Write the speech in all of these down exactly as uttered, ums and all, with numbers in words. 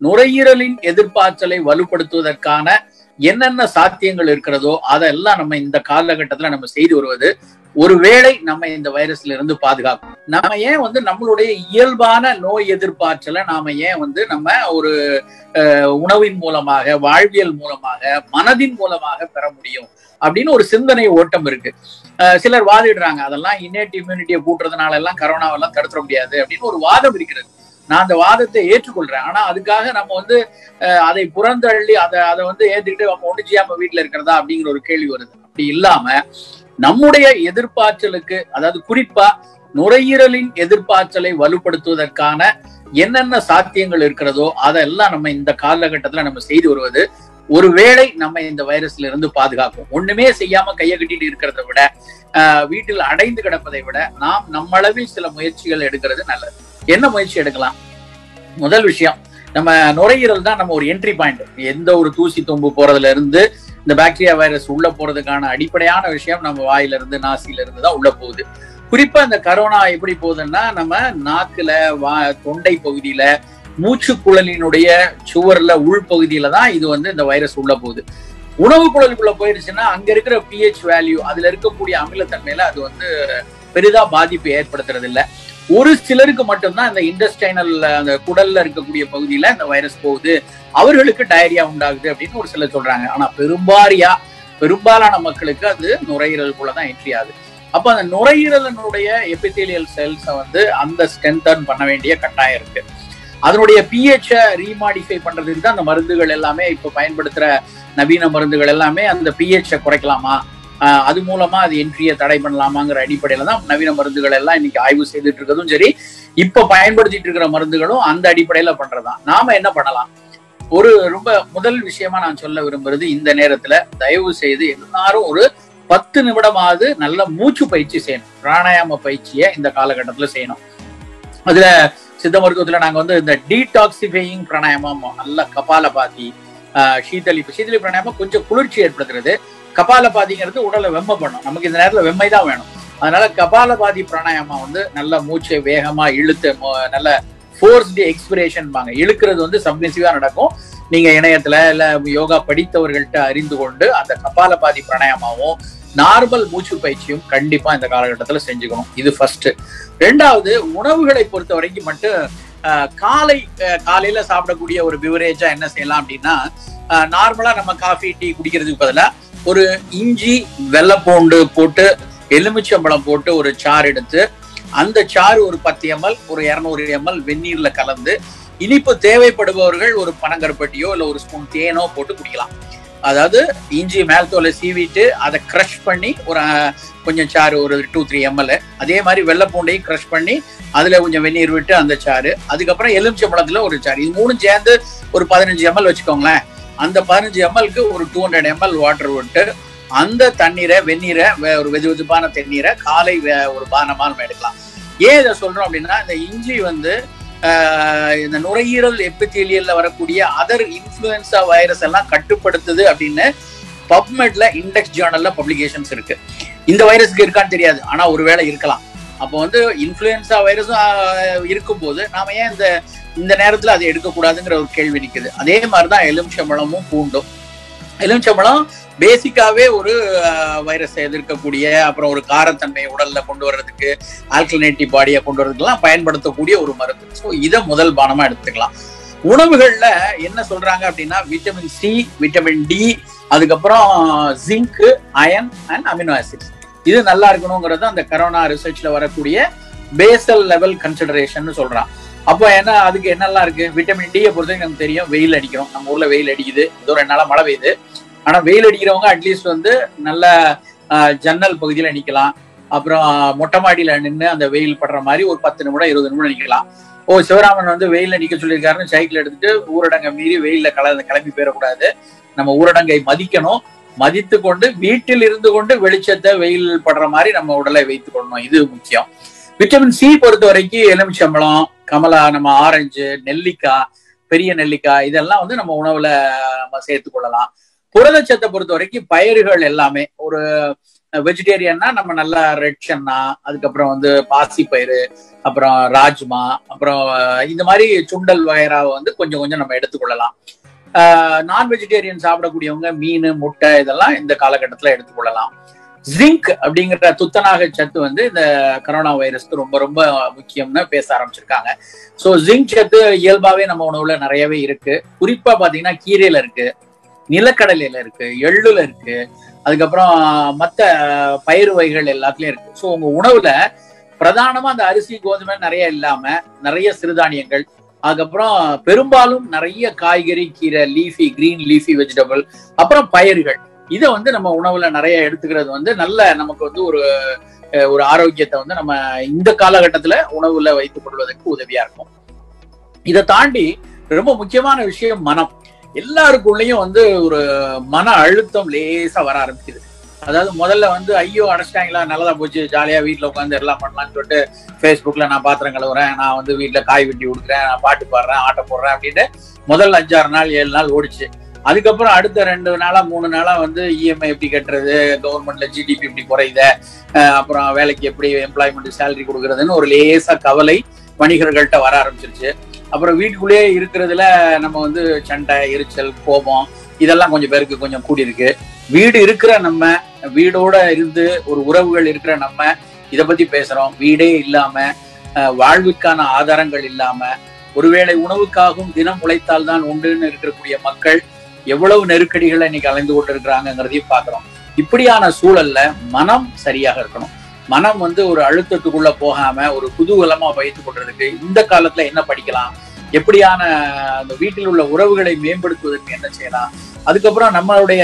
நுரையீரலின் எதிர்ப்பாற்றலை வலுப்படுத்துவதற்கான என்னென்ன சாத்தியங்கள் இருக்கிறதோ அதெல்லாம் நம்ம இந்த காலகட்டத்துல நம்ம செய்து வருவது ஒருவேளை நம்ம இந்த வைரஸ்ல இருந்து பாதுகாக்கும். நம்ம ஏன் வந்து நம்மளுடைய இயல்பான நோய் எதிர்ப்பாற்றலை நாம ஏன் வந்து நம்ம ஒரு உணவின் மூலமாக, வாழ்வியல் மூலமாக, மனதின் மூலமாக பெற முடியும் அப்படின்னு ஒரு சிந்தனை ஓட்டம் இருக்கு. சிலர் வாதிடுறாங்க அதெல்லாம் இன்னேட் இம்யூனிட்டியை கூட்டுறதுனால எல்லாம் கரோனாவெல்லாம் தடுத்துட முடியாது அப்படின்னு ஒரு வாதம் இருக்கிறது. நான் அந்த வாதத்தை ஏற்றுக்கொள்றேன். ஆனா அதுக்காக நம்ம வந்து அதை புறந்தள்ளி அதை அதை வந்து ஏத்துக்கிட்டு நம்ம ஒண்ணு செய்யாம வீட்டுல இருக்கிறதா அப்படிங்கிற ஒரு கேள்வி வருது. அப்படி இல்லாம நம்முடைய எதிர்ப்பாற்றலுக்கு, அதாவது குறிப்பா நுரையீரலின் எதிர்ப்பாற்றலை வலுப்படுத்துவதற்கான என்னென்ன சாத்தியங்கள் இருக்கிறதோ அதெல்லாம் நம்ம இந்த காலகட்டத்துல நம்ம செய்து வருவது ஒருவேளை நம்ம இந்த வைரஸ்ல இருந்து பாதுகாக்கும். ஒண்ணுமே செய்யாம கையை கட்டிட்டு இருக்கிறத விட, ஆஹ் வீட்டில் அடைந்து கிடப்பதை விட நாம் நம்மளவில் சில முயற்சிகள் எடுக்கிறது நல்லது. என்ன முயற்சி எடுக்கலாம்? முதல் விஷயம், நம்ம நுரையீரல் தான் நம்ம ஒரு என்ட்ரி பாயிண்ட். எந்த ஒரு தூசி தும்பு போறதுல இருந்து இந்த பாக்டீரியா வைரஸ் உள்ள போறதுக்கான அடிப்படையான விஷயம் நம்ம வாயில இருந்து, நாசில இருந்து தான் உள்ள போகுது. குறிப்பா இந்த கரோனா எப்படி போகுதுன்னா, நம்ம நாக்குல, வா தொண்டை பகுதியில, மூச்சு குழலினுடைய சுவர்ல, உள்பகுதியில தான் இது வந்து இந்த வைரஸ் உள்ள போகுது. உணவு குழலுக்குள்ள போயிருச்சுன்னா அங்க இருக்கிற பிஹெச் வேல்யூ, அதுல இருக்கக்கூடிய அமிலத்தன்மையில அது வந்து பெரிதா பாதிப்பு ஏற்படுத்துறது இல்லை. ஒரு சிலருக்கு மட்டும்தான் இந்த இன்டெஸ்டைனல், அந்த குடல்ல இருக்கக்கூடிய பகுதியில இந்த வைரஸ் போகுது, அவர்களுக்கு டயரியா உண்டாகுது அப்படின்னு ஒரு சிலர் சொல்றாங்க. ஆனா பெரும்பாரியா பெரும்பாலான மக்களுக்கு அது நுரையீரலுக்குள்ளதான் என்ட்ரி ஆகுது. அப்ப அந்த நுரையீரலினுடைய எபிதீலியல் செல்ஸை வந்து அந்த ஸ்ட்ரென்தன் பண்ண வேண்டிய கட்டாயம் இருக்கு. அதனுடைய பிஹெச்ச ரீமாடிஃபை பண்றதுக்கு தான் அந்த மருந்துகள் எல்லாமே, இப்ப பயன்படுத்துற நவீன மருந்துகள் எல்லாமே அந்த பிஹெச்ச குறைக்கலாமா, ஆஹ் அது மூலமா அது என்ட்ரியை தடை பண்ணலாமாங்கிற அடிப்படையில தான் நவீன மருந்துகள் எல்லாம் இன்னைக்கு ஆய்வு செய்துட்டு இருக்கிறதும் சரி, இப்ப பயன்படுத்திட்டு இருக்கிற மருந்துகளும் அந்த அடிப்படையில பண்றதுதான். நாம என்ன பண்ணலாம்? ஒரு ரொம்ப முதல் விஷயமா நான் சொல்ல விரும்புறது, இந்த நேரத்துல தயவு செய்து எல்லாரும் ஒரு பத்து நிமிடமாவது நல்ல மூச்சு பயிற்சி செய்யணும். பிராணாயாம பயிற்சியை இந்த காலகட்டத்துல செய்யணும். அதுல சித்த மருத்துவத்துல நாங்க வந்து இந்த டீடாக்சிஃபையிங் பிராணாயாமம், நல்ல கபாலபாதி, ஆஹ் சீதளி சீதளி பிராணாயாமம் கொஞ்சம் குளிர்ச்சி ஏற்படுத்துறது. கபாலபாதிங்கிறது உடலை வெம்மை பண்ணும். நமக்கு இந்த நேரத்துல வெம்மை தான் வேணும். அதனால கபாலபாதி பிராணாயாமம் வந்து நல்ல மூச்சை வேகமா இழுத்து, நல்ல ஃபோர்ஸ்டு எக்ஸ்பிரேஷன் பாங்க, இழுக்கிறது வந்து சப்மிசிவா நடக்கும். நீங்க இணையத்துல இல்ல யோகா படித்தவர்கள்ட்ட அறிந்து கொண்டு அந்த கபாலபாதி பிராணாயாமாவும் நார்மல் மூச்சு பயிற்சியும் கண்டிப்பா இந்த காலகட்டத்துல செஞ்சுக்கணும். இது ஃபர்ஸ்ட். ரெண்டாவது, உணவுகளை பொறுத்த வரைக்கும் மட்டும் காலை காலையில சாப்பிடக்கூடிய ஒரு பிவரேஜா என்ன செய்யலாம் அப்படின்னா, நார்மலா நம்ம காஃபி டீ குடிக்கிறதுக்கு பதிலா ஒரு இஞ்சி, வெள்ளைப்பூண்டு போட்டு, எலுமிச்சம்பழம் போட்டு ஒரு சாறு எடுத்து, அந்த சாறு ஒரு பத்து எம்எல், ஒரு இருநூறு எம்எல் வெந்நீர்ல கலந்து, இனிப்பு தேவைப்படுபவர்கள் ஒரு பனங்கருப்பட்டியோ இல்ல ஒரு ஸ்பூன் தேனோ போட்டு குடிக்கலாம். அதாவது இஞ்சி மேல் தோலை சீவிட்டு அதை கிரஷ் பண்ணி ஒரு கொஞ்சம் சாறு, ஒரு டூ த்ரீ எம்எல், அதே மாதிரி வெள்ளைப்பூண்டையும் கிரஷ் பண்ணி அதுல கொஞ்சம் வெந்நீர் விட்டு அந்த சாறு, அதுக்கப்புறம் எலுமிச்சம்பழத்துல ஒரு சாறு, இது மூணும் சேர்ந்து ஒரு பதினஞ்சு எம்எல் வச்சுக்கோங்களேன். அந்த பதினஞ்சு எம்எல்க்கு ஒரு டூ ஹண்ட்ரட் எம்எல் வாட்டர் விட்டு அந்த தண்ணீரை, வெந்நீரை, ஒரு வெது வெதுப்பான தண்ணீரை காலை ஒரு பானமா நம்ம எடுக்கலாம். ஏன் இதை சொல்றோம் அப்படின்னா, இந்த இஞ்சி வந்து ஆஹ் இந்த நுரையீரல் எபிதீலியல்ல வரக்கூடிய அதர் இன்ஃப்ளூயன்சா வைரஸ் எல்லாம் கட்டுப்படுத்துது அப்படின்னு பப்மெட்ல, இண்டெக்ஸ் ஜேர்னல்ல பப்ளிகேஷன்ஸ் இருக்கு. இந்த வைரஸ்க்கு இருக்கான்னு தெரியாது, ஆனா ஒருவேளை இருக்கலாம். அப்போ வந்து இன்ஃப்ளூயன்சா வைரஸும் இருக்கும் போது நாம ஏன் இந்த இந்த நேரத்துல அதை எடுக்கக்கூடாதுங்கிற ஒரு கேள்வி நிக்குது. அதே மாதிரிதான் எலுமிச்சம்பழமும் பூண்டும். எலுமிச்சம்பழம் பேசிக்காவே ஒரு வைரஸை எதிர்க்கக்கூடிய, அப்புறம் ஒரு காரத்தன்மையை உடல்ல கொண்டு வர்றதுக்கு, ஆல்கலினேட்டிவ் பாடியை கொண்டு வர்றதுக்கெல்லாம் பயன்படுத்தக்கூடிய ஒரு மருந்து. ஸோ இதை முதல் பானமா எடுத்துக்கலாம். உணவுகள்ல என்ன சொல்றாங்க அப்படின்னா, விட்டமின் சி, விட்டமின் டி, அதுக்கப்புறம் zinc, iron and amino acids, இது நல்லா இருக்கணுங்கிறது அந்த கரோனா ரிசர்ச்ல வரக்கூடிய பேசல் லெவல் கன்சிடரேஷன் சொல்றான். அப்போ என்ன, அதுக்கு என்னெல்லாம் இருக்கு? விட்டமின் டியை பொறுத்தவரைக்கும் நமக்கு தெரியும், வெயில் அடிக்கிறோம், நம்ம ஊர்ல வெயில் அடிக்குது, ஏதோ ரெண்டு நாளா மழை பெய்யுது. ஆனா வெயில் அடிக்கிறவங்க அட்லீஸ்ட் வந்து நல்ல ஜன்னல் பகுதியில நிக்கலாம், அப்புறம் மொட்டை மாடியில நின்று அந்த வெயில் படுற மாதிரி ஒரு பத்து நிமிடம் இருபது நிமிடம் நிக்கலாம். ஓ, சிவராமன் வந்து வெயில நிக்க சொல்லியிருக்காருன்னு சைக்கிள் எடுத்துட்டு ஊரடங்கை மீறி வெயில்ல கல கிளம்பி போயிடக்கூடாது. நம்ம ஊரடங்கை மதிக்கணும். மதித்து கொண்டு வீட்டில் இருந்து கொண்டு வெளிச்சத்தை, வெயில் படுற மாதிரி நம்ம உடலை வைத்துக் கொள்ளணும். இது முக்கியம். விட்டமின் சி பொறுத்த வரைக்கும் எலுமிச்சம்பழம், கமலா, நம்ம ஆரஞ்சு, நெல்லிக்காய், பெரிய நெல்லிக்காய், இதெல்லாம் வந்து நம்ம உணவுல நம்ம சேர்த்துக் கொள்ளலாம். புரதச்சத்தை பொறுத்த வரைக்கும் பயிர்கள் எல்லாமே, ஒரு வெஜிடேரியன்னா நம்ம நல்லா ரெட் சன்னா, அதுக்கப்புறம் வந்து பாசிப்பயிறு, அப்புறம் ராஜ்மா, அப்புறம் இந்த மாதிரி சுண்டல் வகைராவை வந்து கொஞ்சம் கொஞ்சம் நம்ம எடுத்துக்கொள்ளலாம். நான் வெஜிடேரியன் சாப்பிடக்கூடியவங்க மீன், முட்டை இதெல்லாம் இந்த காலகட்டத்துல எடுத்துக்கொள்ளலாம். ஜிங்க் அப்படிங்கிற துத்தநாக சத்து வந்து இந்த கரோனா வைரஸ்க்கு ரொம்ப ரொம்ப முக்கியம்னு பேச ஆரம்பிச்சிருக்காங்க. ஸோ ஜிங்க் சத்து இயல்பாவே நம்ம உணவுல நிறையவே இருக்கு. குறிப்பா பாத்தீங்கன்னா கீரையில இருக்கு, நிலக்கடலையில இருக்கு, எள்ளுல இருக்கு, அதுக்கப்புறம் மற்ற பயிர் வகைகள் எல்லாத்துலயும் இருக்கு. ஸோ உங்க உணவுல பிரதானமா அந்த அரிசி, கோதுமை நிறைய இல்லாம நிறைய சிறுதானியங்கள், அதுக்கப்புறம் பெரும்பாலும் நிறைய காய்கறி, கீரை, லீஃபி, கிரீன் லீஃபி வெஜிடபிள், அப்புறம் பயிர்கள், இதை வந்து நம்ம உணவுல நிறைய எடுத்துக்கிறது வந்து நல்ல நமக்கு வந்து ஒரு ஒரு ஆரோக்கியத்தை வந்து நம்ம இந்த காலகட்டத்துல உணவுல வைத்துக் கொள்வதற்கு உதவியா இருக்கும். இதை தாண்டி ரொம்ப முக்கியமான விஷயம் மனம். எல்லாருக்குள்ளயும் வந்து ஒரு மன அழுத்தம் லேசா வர ஆரம்பிக்குது. அதாவது முதல்ல வந்து ஐயோ அடைச்சிட்டாங்களா, நல்லதா போச்சு, ஜாலியா வீட்டுல உட்காந்து எல்லாம் பண்ணலாம்னு சொல்லிட்டு ஃபேஸ்புக்ல நான் பாத்திரம் கழுவுறேன், நான் வந்து வீட்டுல காய் வெட்டி கொடுக்குறேன், நான் பாட்டு பாடுறேன், ஆட்ட போடுறேன் அப்படின்னு முதல் அஞ்சாறு நாள் ஏழு நாள் ஓடிச்சு. அதுக்கப்புறம் அடுத்த ரெண்டு நாளா மூணு நாளா வந்து இஎம்ஐ எப்படி கட்டுறது, கவர்மெண்ட்ல ஜிடிபி எப்படி குறையுத, அப்புறம் வேலைக்கு எப்படி எம்ப்ளாய்மெண்ட் சேலரி கொடுக்கறதுன்னு ஒரு லேசா கவலை வணிகர்கள்ட்ட வர ஆரம்பிச்சிருச்சு. அப்புறம் வீட்டுக்குள்ளேயே இருக்கிறதுல நம்ம வந்து சண்டை, எரிச்சல், கோபம் இதெல்லாம் கொஞ்சம் பேருக்கு கொஞ்சம் கூடியிருக்கு. வீடு இருக்கிற நம்ம, வீடோட இருந்து ஒரு உறவுகள் இருக்கிற நம்ம இதை பத்தி பேசுறோம். வீடே இல்லாம, வாழ்வுக்கான ஆதாரங்கள் இல்லாம, ஒருவேளை உணவுக்காகவும் தினம் உழைத்தால் தான் உண்டுன்னு இருக்கக்கூடிய மக்கள் எவ்வளவு நெருக்கடிகளை இன்னைக்கு அலைந்து கொண்டு இருக்கிறாங்கிறதையும் பாக்குறோம். இப்படியான சூழல்ல மனம் சரியாக இருக்கணும். மனம் வந்து ஒரு அழுத்தத்துக்குள்ள போகாம ஒரு குதூகலமா வைத்துக் கொள்றதுக்கு இந்த காலத்துல என்ன படிக்கலாம், எப்படியான அந்த வீட்டில் உள்ள உறவுகளை மேம்படுத்துவதற்கு என்ன செய்யலாம், அதுக்கப்புறம் நம்மளுடைய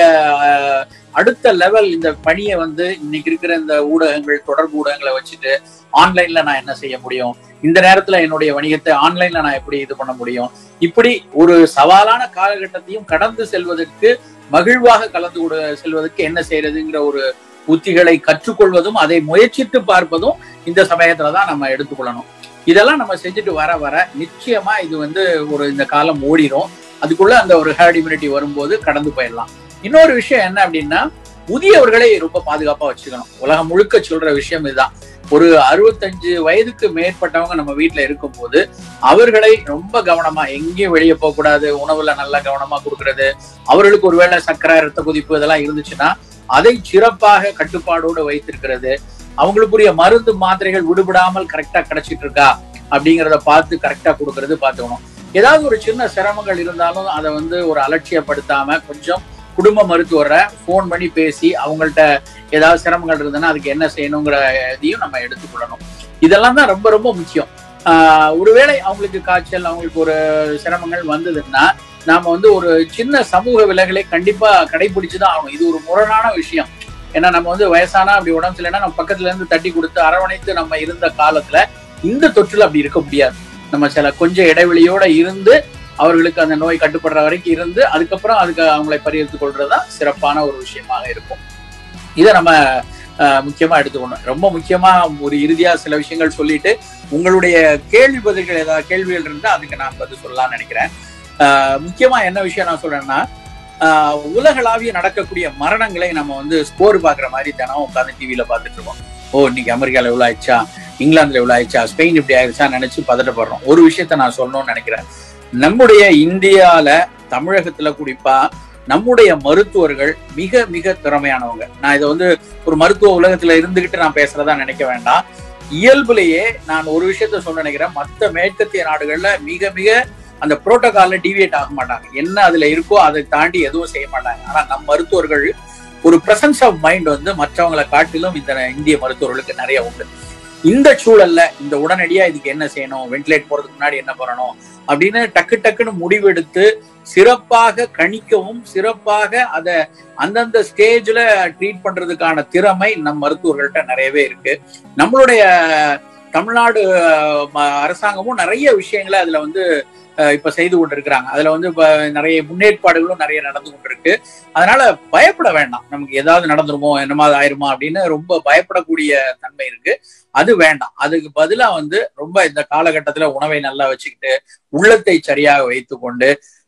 அடுத்த லெவல் இந்த பணியை வந்து இன்னைக்கு இருக்கிற இந்த ஊடகங்கள், தொடர்பு ஊடகங்களை வச்சுட்டு ஆன்லைன்ல நான் என்ன செய்ய முடியும், இந்த நேரத்துல என்னுடைய வணிகத்தை ஆன்லைன்ல நான் எப்படி இது பண்ண முடியும், இப்படி ஒரு சவாலான காலகட்டத்தையும் கடந்து செல்வதற்கு, மகிழ்வாக கலந்து கொடு செல்வதற்கு என்ன செய்யறதுங்கிற ஒரு உத்திகளை கற்றுக்கொள்வதும் அதை முயற்சித்து பார்ப்பதும் இந்த சமயத்துலதான் நம்ம எடுத்துக்கொள்ளணும். இதெல்லாம் நம்ம செஞ்சுட்டு வர வர நிச்சயமா இது வந்து ஒரு இந்த காலம் ஓடிடும். அதுக்குள்ள அந்த ஒரு ஹேர்ட் இம்யூனிட்டி வரும்போது கடந்து போயிடலாம். இன்னொரு விஷயம் என்ன அப்படின்னா, முதியவர்களை ரொம்ப பாதுகாப்பா வச்சுக்கணும். உலகம் முழுக்க சொல்ற விஷயம் இதுதான். ஒரு அறுபத்தஞ்சு வயதுக்கு மேற்பட்டவங்க நம்ம வீட்டுல இருக்கும் போது அவர்களை ரொம்ப கவனமா, எங்கேயும் வெளியே போக கூடாது, உணவுல நல்லா கவனமா கொடுக்கறது, அவர்களுக்கு ஒருவேளை சர்க்கரை, ரத்த கொதிப்பு இதெல்லாம் இருந்துச்சுன்னா அதை சிறப்பாக கட்டுப்பாடோடு வைத்திருக்கிறது, அவங்களுக்குரிய மருந்து மாத்திரைகள் விடுபடாமல் கரெக்டா கிடைச்சிட்டு இருக்கா அப்படிங்கிறத பார்த்து கரெக்டா கொடுக்கறது பார்த்துக்கணும். ஏதாவது ஒரு சின்ன சிரமங்கள் இருந்தாலும் அதை வந்து ஒரு அலட்சியப்படுத்தாம கொஞ்சம் குடும்ப மருத்துவரை போன் பண்ணி பேசி அவங்கள்ட்ட ஏதாவது சிரமங்கள் இருந்ததுன்னா அதுக்கு என்ன செய்யணுங்கிற இதையும் நம்ம எடுத்துக்கொள்ளணும். இதெல்லாம் தான் ரொம்ப ரொம்ப முக்கியம். ஆஹ் ஒருவேளை அவங்களுக்கு காய்ச்சல், அவங்களுக்கு ஒரு சிரமங்கள் வந்ததுன்னா நாம வந்து ஒரு சின்ன சமூக விலகலை கண்டிப்பா கடைபிடிச்சுதான் ஆகணும். இது ஒரு முரணான விஷயம். ஏன்னா நம்ம வந்து வயசானா அப்படி உடம்பு சரியில்லைன்னா நம்ம பக்கத்துல இருந்து தட்டி கொடுத்து அரவணைத்து நம்ம இருந்த காலத்துல இந்த தொற்றுல அப்படி இருக்க முடியாது. நம்ம சில கொஞ்சம் இடைவெளியோட இருந்து அவர்களுக்கு அந்த நோய் கட்டுப்படுற வரைக்கும் இருந்து அதுக்கப்புறம் அதுக்கு அவங்களை பரிகரித்துக் கொள்றதுதான் சிறப்பான ஒரு விஷயமாக இருக்கும். இதை நம்ம அஹ் முக்கியமா எடுத்துக்கணும். ரொம்ப முக்கியமா ஒரு இறுதியா சில விஷயங்கள் சொல்லிட்டு உங்களுடைய கேள்வி பதில்கள் ஏதாவது கேள்விகள் இருந்தா அதுக்கு நான் பதில் சொல்லலாம்னு நினைக்கிறேன். ஆஹ் முக்கியமா என்ன விஷயம் நான் சொல்றேன்னா, ஆஹ் உலகளாவிய நடக்கக்கூடிய மரணங்களை நம்ம வந்து ஸ்கோர் பாக்குற மாதிரி தினம் உட்காந்து டிவியில பாத்துட்டு இருக்கோம். ஓ இன்னைக்கு அமெரிக்கால எவ்வளவு ஆயிடுச்சா, இங்கிலாந்துல எவ்வளவு ஆயிடுச்சா, ஸ்பெயின் இப்படி ஆயிடுச்சா நினைச்சு பதட்டப்படுறோம். ஒரு விஷயத்த நான் சொல்லணும்னு நினைக்கிறேன். நம்முடைய இந்தியால, தமிழகத்துல குறிப்பா நம்முடைய மருத்துவர்கள் மிக மிக திறமையானவங்க. நான் இதை வந்து ஒரு மருத்துவ உலகத்துல இருந்துகிட்டு நான் பேசுறதா நினைக்க வேண்டாம். இயல்புலேயே நான் ஒரு விஷயத்த சொல்ல நினைக்கிறேன். மற்ற மேற்கத்திய நாடுகள்ல மிக மிக அந்த புரோட்டோகால்ல டிவியேட் ஆக மாட்டாங்க. என்ன அதுல இருக்கோ அதை தாண்டி எதுவும் செய்ய மாட்டாங்க. ஆனா நம் மருத்துவர்கள் ஒரு பிரசன்ஸ் ஆஃப் மைண்ட் வந்து மற்றவங்களை காட்டிலும் இந்த இந்திய மருத்துவர்களுக்கு நிறைய உண்டு. இந்த சூழல்ல இந்த உடனடியா இதுக்கு என்ன செய்யணும், வென்டிலேட் போறதுக்கு முன்னாடி என்ன பண்ணணும் அப்படின்னு டக்கு டக்குன்னு முடிவெடுத்து சிறப்பாக கணிக்கவும் சிறப்பாக அதை அந்தந்த ஸ்டேஜ்ல ட்ரீட் பண்றதுக்கான திறமை நம் மருத்துவர்கள்ட்ட நிறையவே இருக்கு. நம்மளுடைய தமிழ்நாடு அரசாங்கமும் நிறைய விஷயங்களை அதுல வந்து இப்ப செய்து கொண்டிருக்கிறாங்க. அதுல வந்து இப்ப நிறைய முன்னேற்பாடுகளும் நிறைய நடந்து கொண்டிருக்கு. அதனால பயப்பட வேண்டாம். நமக்கு ஏதாவது நடந்துருமோ, என்னமாவது ஆயிருமா அப்படின்னு ரொம்ப பயப்படக்கூடிய தன்மை இருக்கு. அது வேண்டாம். அதுக்கு பதிலா வந்து ரொம்ப இந்த காலகட்டத்துல உணவை நல்லா வச்சுக்கிட்டு உள்ளத்தை சரியாக வைத்து கொண்டு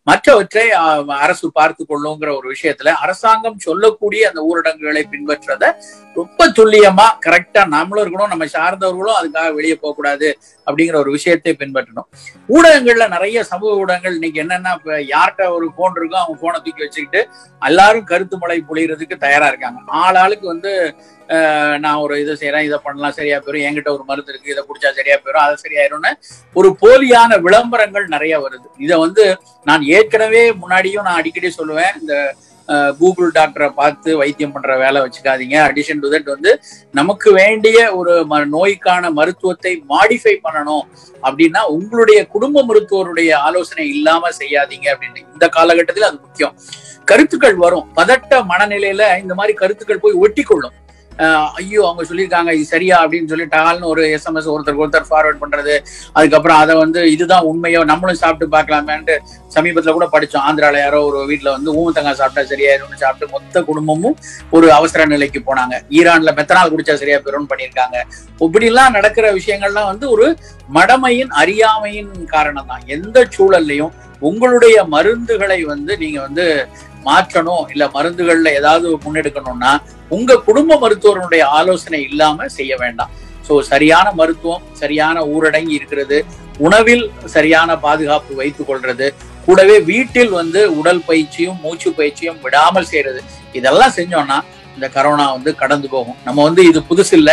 மற்றவற்றை அரசு பார்த்து கொள்ளுங்கிற ஒரு விஷயத்துல அரசாங்கம் சொல்லக்கூடிய அந்த ஊரடங்குகளை பின்பற்றத ரொம்ப துல்லியமா கரெக்டா நம்மளும் இருக்கணும், நம்ம சார்ந்தவர்களும் அதுக்காக வெளியே போக கூடாது அப்படிங்கிற ஒரு விஷயத்தை பின்பற்றணும். ஊடகங்கள்ல நிறைய சமூக ஊடகங்கள் இன்னைக்கு என்னன்னா, இப்ப யார்கிட்ட ஒரு போன் இருக்கும் அவங்க போனை தூக்கி வச்சுக்கிட்டு எல்லாரும் கருத்து மழை பொழியறதுக்கு தயாரா இருக்காங்க. ஆள் ஆளுக்கு வந்து அஹ் நான் ஒரு இதை செய்யறேன், இதை பண்ணலாம் சரியா போயிடும், என்கிட்ட ஒரு மருந்து இருக்கு, இதை குடிச்சா சரியா போயிடும், அதை சரியாயிரும்னு ஒரு போலியான விளம்பரங்கள் நிறைய வருது. இதை வந்து நான் ஏற்கனவே முன்னாடியும் நான் அடிக்கடி சொல்லுவேன், இந்த கூகுள் டாக்டரை பார்த்து வைத்தியம் பண்ற வேலை வச்சுக்காதீங்க. அடிஷன் டு தட் வந்து நமக்கு வேண்டிய ஒரு நோய்க்கான மருத்துவத்தை மாடிஃபை பண்ணணும் அப்படின்னா உங்களுடைய குடும்ப மருத்துவருடைய ஆலோசனை இல்லாம செய்யாதீங்க அப்படின்னு. இந்த காலகட்டத்தில் அது முக்கியம். கருத்துக்கள் வரும், பதட்ட மனநிலையில இந்த மாதிரி கருத்துக்கள் போய் ஒட்டி கொள்ளும். அஹ் ஐயோ அவங்க சொல்லியிருக்காங்க இது சரியா அப்படின்னு சொல்லி டால்னு ஒரு எஸ்எம்எஸ் ஒருத்தருக்கு ஒருத்தர் ஃபார்வர்ட் பண்றது, அதுக்கப்புறம் அதை வந்து இதுதான் உண்மையோ நம்மளும் சாப்பிட்டு பார்க்கலாமேன்ட்டு சமீபத்துல கூட படிச்சோம். ஆந்திரால யாரோ ஒரு வீட்டுல வந்து ஊமத்தங்காய் சாப்பிட்டா சரியாயிரும்னு சாப்பிட்டு மொத்த குடும்பமும் ஒரு அவசர நிலைக்கு போனாங்க. ஈரான்ல மெத்தனால் குடிச்சா சரியா போயிரும்னு பண்ணியிருக்காங்க. இப்படிலாம் நடக்கிற விஷயங்கள்லாம் வந்து ஒரு மடமையின் அறியாமையின் காரணம் தான். எந்த சூழல்லையும் உங்களுடைய மருந்துகளை வந்து நீங்க வந்து மாற்றணும், இல்ல மருந்துகள்ல ஏதாவது முன்னெடுக்கணும்னா உங்க குடும்ப மருத்துவருடைய ஆலோசனை இல்லாம செய்ய வேண்டாம். சோ சரியான மருத்துவம், சரியான ஊரடங்கி இருக்கிறது, உணவில் சரியான பாதுகாப்பு வைத்துக் கொள்றது, கூடவே வீட்டில் வந்து உடல் பயிற்சியும் மூச்சு பயிற்சியும் விடாமல் செய்யறது, இதெல்லாம் செஞ்சோம்னா இந்த கரோனா வந்து கடந்து போகும். நம்ம வந்து இது புதுசு இல்ல,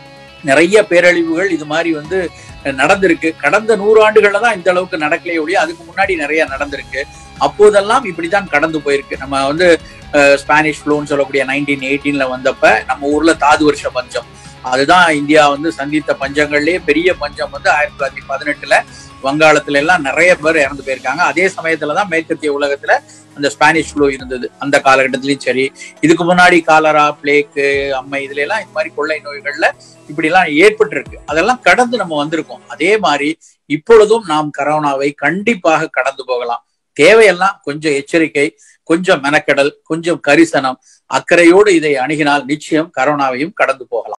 நிறைய பேரழிவுகள் இது மாதிரி வந்து நடந்திருக்கு. கடந்த நூறு ஆண்டுகள்ல தான் இந்த அளவுக்கு நடக்கலையே ஒழிய அதுக்கு முன்னாடி நிறைய நடந்திருக்கு. அப்போதெல்லாம் இப்படித்தான் கடந்து போயிருக்கு. நம்ம வந்து ஸ்பானிஷ் ஃப்ளூன்னு சொல்லக்கூடிய நைன்டீன் எயிட்டீன்ல வந்தப்ப நம்ம ஊர்ல தாது வருஷ பஞ்சம், அதுதான் இந்தியா வந்து சந்தித்த பஞ்சங்கள்லயே பெரிய பஞ்சம் வந்து ஆயிரத்தி தொள்ளாயிரத்தி பதினெட்டுல வங்காளத்துல எல்லாம் நிறைய பேர் இறந்து போயிருக்காங்க. அதே சமயத்துலதான் மேற்கத்திய உலகத்துல அந்த ஸ்பானிஷ் ஃப்ளூ இருந்தது அந்த காலகட்டத்திலயும் சரி. இதுக்கு முன்னாடி காலரா, பிளேக்கு, அம்மை இதுல எல்லாம் இந்த மாதிரி கொள்ளை நோய்கள்ல இப்படி எல்லாம் ஏற்பட்டு இருக்கு. அதெல்லாம் கடந்து நம்ம வந்திருக்கோம். அதே மாதிரி இப்பொழுதும் நாம் கரோனாவை கண்டிப்பாக கடந்து போகலாம். தேவையெல்லாம் கொஞ்சம் எச்சரிக்கை, கொஞ்சம் மெனக்கெடல், கொஞ்சம் கரிசனம், அக்கறையோடு இதை அணுகினால் நிச்சயம் கரோனாவையும் கடந்து போகலாம்.